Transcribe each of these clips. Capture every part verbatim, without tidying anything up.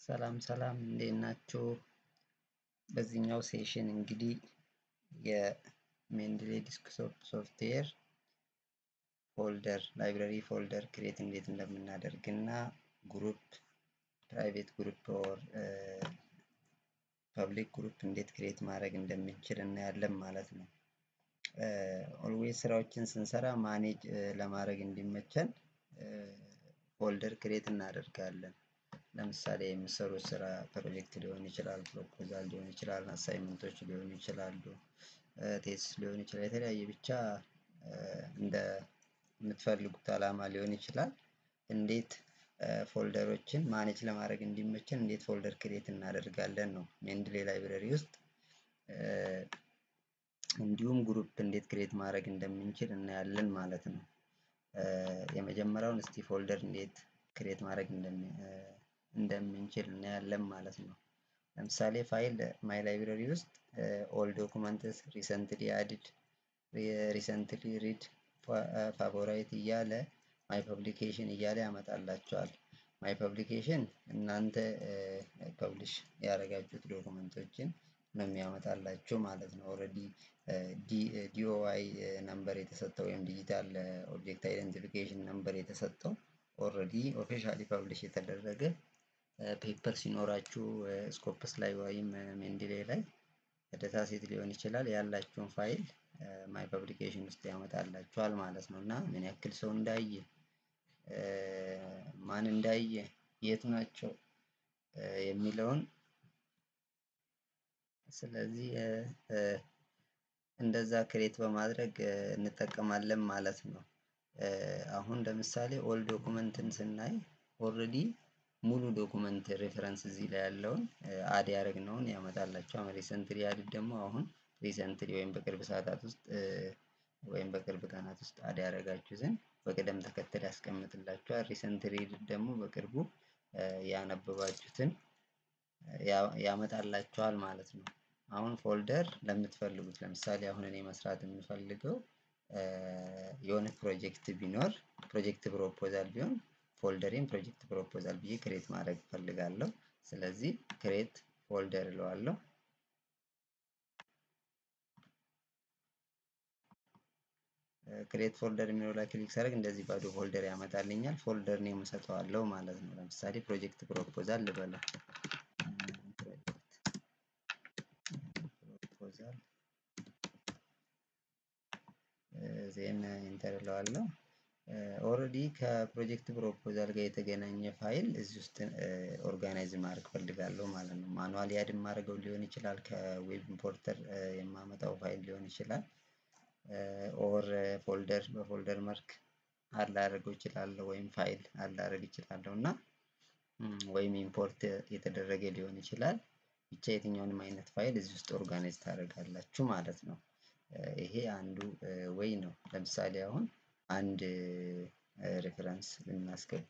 ሰላም ሰላም እንዴት ናችሁ? በዚህኛው ሴሽን እንግዲህ የሜንድሌ ዲስክቶፕ ሶፍትዌር ፎልደር ላይብረሪ ፎልደር ክሬት እንዴት እንደምናደርግና ግሩፕ ፕራይቬት ግሩፕ ኦር ፐብሊክ ግሩፕ እንዴት ክሬት ማድረግ እንደምንችል እናያለን ማለት ነው። ኦልዌይስ ስራዎችን ስንሰራ ማኔጅ ለማድረግ እንዲመቸን ፎልደር ክሬት እናደርጋለን። ለምሳሌ የምሰሩት ስራ ፕሮጀክት ሊሆን ይችላል፣ ፕሮፖዛል ሊሆን ይችላል፣ አሳይመንቶች ሊሆኑ ይችላሉ፣ ቴስት ሊሆን ይችላል። የተለያየ ብቻ እንደ የምትፈልጉት አላማ ሊሆን ይችላል። እንዴት ፎልደሮችን ማኔጅ ለማድረግ እንዲመቸን እንዴት ፎልደር ክሬት እናደርጋለን ነው ሜንድሌ ላይብረሪ ውስጥ። እንዲሁም ግሩፕ እንዴት ክሬት ማድረግ እንደምንችል እናያለን ማለት ነው። የመጀመሪያውን እስቲ ፎልደር እንዴት ክሬት ማድረግ እንደምንችል እናያለን ማለት ነው። ለምሳሌ ፋይል ማይ ላይብረሪ ውስጥ ኦል ዶክመንትስ ሪሰንትሊ አድድ ሪሰንትሊ ሪድ ፋቮራይት እያለ ማይ ፐብሊኬሽን እያለ ያመጣላቸዋል። ማይ ፐብሊኬሽን እናንተ ፐብሊሽ ያደረጋችሁት ዶክመንቶችን ነው የሚያመጣላችሁ ማለት ነው። ኦልሬዲ ዲኦአይ ነምበር የተሰጠው ወይም ዲጂታል ኦብጀክት አይደንቲፊኬሽን ነምበር የተሰጠው ኦልሬዲ ኦፊሻሊ ፐብሊሽ የተደረገ ፔፐር ሲኖራችሁ ስኮፕስ ላይ ወይም ሜንድሌ ላይ ዳታ ሴት ሊሆን ይችላል ያላችሁን ፋይል ማይ ፐብሊኬሽን ውስጥ ያመጣላችኋል ማለት ነው። እና ምን ያክል ሰው እንዳየ፣ ማን እንዳየ፣ የት ናቸው የሚለውን ስለዚህ እንደዛ ክሬት በማድረግ እንጠቀማለን ማለት ነው። አሁን ለምሳሌ ኦል ዶክመንትን ስናይ ኦልሬዲ ሙሉ ዶክመንት ሬፈረንስ እዚህ ላይ ያለውን አድ ያደረግነውን ያመጣላችኋል። ሪሰንትሊ አድድ ደግሞ አሁን ሪሰንትሊ ወይም በቅርብ ሰዓታት ውስጥ ወይም በቅርብ ቀናት ውስጥ አድ ያደረጋችሁትን በቅደም ተከተል ያስቀምጥላችኋል። ሪሰንትሊ ደግሞ በቅርቡ ያነበባችሁትን ያመጣላችኋል ማለት ነው። አሁን ፎልደር ለምትፈልጉት ለምሳሌ አሁን እኔ መስራት የምፈልገው የሆነ ፕሮጀክት ቢኖር ፕሮጀክት ፕሮፖዛል ቢሆን ፎልደሬን ፕሮጀክት ፕሮፖዛል ብዬ ክሬት ማድረግ እፈልጋለሁ። ስለዚህ ክሬት ፎልደር እለዋለሁ። ክሬት ፎልደር የሚለው ላይ ክሊክ ሳደርግ እንደዚህ ባዶ ፎልደር ያመጣልኛል። ፎልደር ኔም እሰጠዋለሁ ማለት ነው። ለምሳሌ ፕሮጀክት ፕሮፖዛል ልበለው። ፕሮፖዛል ዜን ኢንተር እለዋለሁ። ኦልሬዲ ከፕሮጀክት ፕሮፖዛል ጋር የተገናኘ ፋይል እዚህ ውስጥ ኦርጋናይዝ ማድረግ ፈልጋለሁ ማለት ነው። ማኑዋሊ አድ ማድረገው ሊሆን ይችላል፣ ከዌብ ኢምፖርተር የማመጣው ፋይል ሊሆን ይችላል፣ ኦር ፎልደር በፎልደር መልክ አድ ላደርገው እችላለሁ፣ ወይም ፋይል አድ ላደርግ እችላለሁ እና ወይም ኢምፖርት የተደረገ ሊሆን ይችላል። ብቻ የትኛውንም አይነት ፋይል እዚህ ውስጥ ኦርጋናይዝ ታደርጋላችሁ ማለት ነው። ይሄ አንዱ ወይ ነው። ለምሳሌ አሁን አንድ ሬፈረንስ ብናስገባ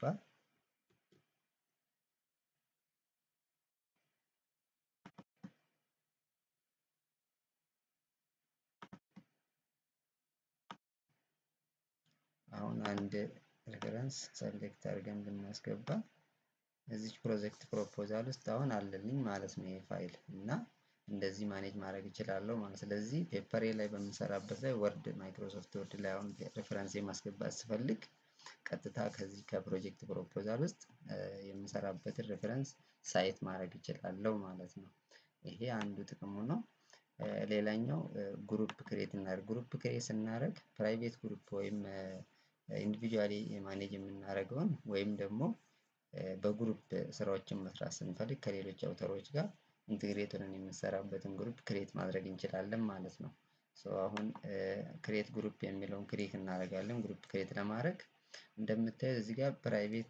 አሁን አንድ ሬፈረንስ ሰሌክት አድርገን ብናስገባ እዚች ፕሮጀክት ፕሮፖዛል ውስጥ አሁን አለልኝ ማለት ነው ይሄ ፋይል እና እንደዚህ ማኔጅ ማድረግ እችላለሁ ማለት። ስለዚህ ፔፐሬ ላይ በምሰራበት ላይ ወርድ ማይክሮሶፍት ወርድ ላይ አሁን ሬፈረንስ ማስገባት ስፈልግ ቀጥታ ከዚህ ከፕሮጀክት ፕሮፖዛል ውስጥ የምሰራበትን ሬፈረንስ ሳይት ማድረግ እችላለሁ ማለት ነው። ይሄ አንዱ ጥቅሙ ነው። ሌላኛው ግሩፕ ክሬት እናደርግ። ግሩፕ ክሬት ስናደርግ ፕራይቬት ግሩፕ ወይም ኢንዲቪጁዋሊ ማኔጅ የምናደርገውን ወይም ደግሞ በግሩፕ ስራዎችን መስራት ስንፈልግ ከሌሎች አውተሮች ጋር ኢንቴግሬት ሆነን የምንሰራበትን ግሩፕ ክሬት ማድረግ እንችላለን ማለት ነው። ሶ አሁን ክሬት ግሩፕ የሚለውን ክሊክ እናደርጋለን። ግሩፕ ክሬት ለማድረግ እንደምታዩት እዚህ ጋር ፕራይቬት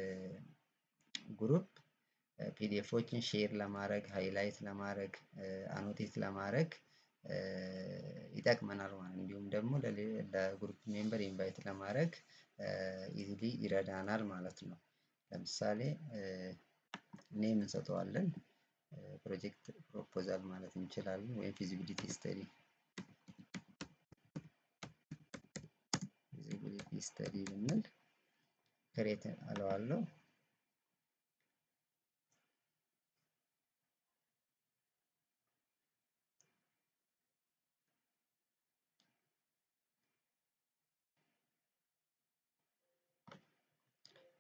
ግሩፕ ፒዲኤፎችን ሼር ለማድረግ፣ ሃይላይት ለማድረግ፣ አኖቴት ለማድረግ ይጠቅመናል ማለት ነው። እንዲሁም ደግሞ ለግሩፕ ሜምበር ኢንቫይት ለማድረግ ኢዚሊ ይረዳናል ማለት ነው። ለምሳሌ ኔም እንሰጠዋለን። ፕሮጀክት ፕሮፖዛል ማለት እንችላለን ወይም ፊዚቢሊቲ ስተዲ ፊዚቢሊቲ ስተዲ ብንል ክሬት አለዋለሁ።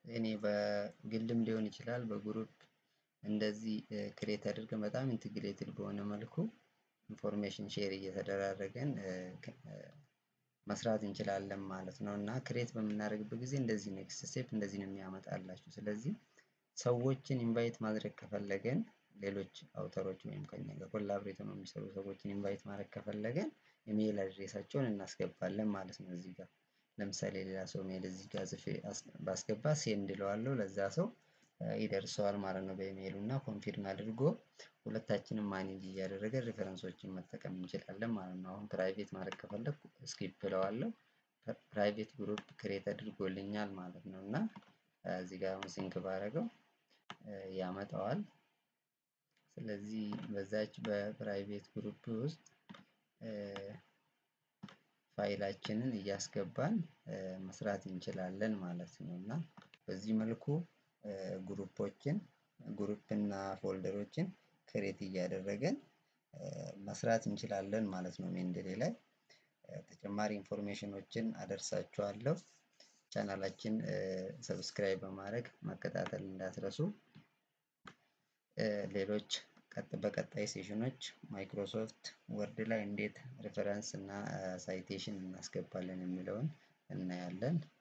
እኔ በግልም ሊሆን ይችላል በግሩፕ እንደዚህ ክሬት አድርገን በጣም ኢንትግሬትድ በሆነ መልኩ ኢንፎርሜሽን ሼር እየተደራረገን መስራት እንችላለን ማለት ነው። እና ክሬት በምናደርግበት ጊዜ እንደዚህ ኔክስት ስቴፕ እንደዚህ ነው የሚያመጣላችሁ። ስለዚህ ሰዎችን ኢንቫይት ማድረግ ከፈለገን ሌሎች አውተሮች ወይም ከኛ ጋር ኮላብሬት ነው የሚሰሩ ሰዎችን ኢንቫይት ማድረግ ከፈለገን ኢሜይል አድሬሳቸውን እናስገባለን ማለት ነው። እዚህ ጋር ለምሳሌ ሌላ ሰው ሜል እዚህ ጋር ጽፌ ባስገባ ሴንድ እለዋለሁ ለዛ ሰው ይደርሰዋል ማለት ነው በኢሜይሉ እና ኮንፊርም አድርጎ ሁለታችንም ማኔጅ እያደረገ ሪፈረንሶችን መጠቀም እንችላለን ማለት ነው። አሁን ፕራይቬት ማድረግ ከፈለኩ ስኪፕ እለዋለሁ ፕራይቬት ግሩፕ ክሬት አድርጎልኛል ማለት ነው። እና እዚህ ጋር አሁን ሲንክ ባደረገው ያመጣዋል። ስለዚህ በዛች በፕራይቬት ግሩፕ ውስጥ ፋይላችንን እያስገባን መስራት እንችላለን ማለት ነው። እና በዚህ መልኩ ግሩፖችን ግሩፕ እና ፎልደሮችን ክሬት እያደረገን መስራት እንችላለን ማለት ነው። ሜንደሌ ላይ ተጨማሪ ኢንፎርሜሽኖችን አደርሳችኋለሁ። ቻናላችን ሰብስክራይብ በማድረግ መከታተል እንዳትረሱ። ሌሎች በቀጣይ ሴሽኖች ማይክሮሶፍት ወርድ ላይ እንዴት ሪፈረንስ እና ሳይቴሽን እናስገባለን የሚለውን እናያለን።